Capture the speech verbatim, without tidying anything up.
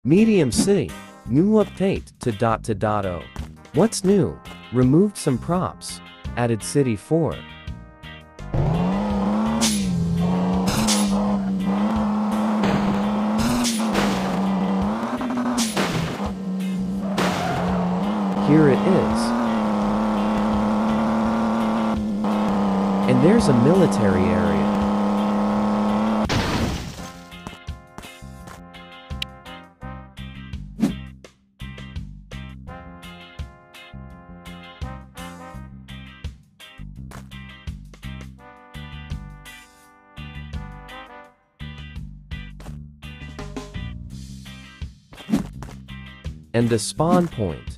Medium City. New update to dot to dot oh. What's new? Removed some props. Added City four. Here it is. And there's a military area. And a spawn point.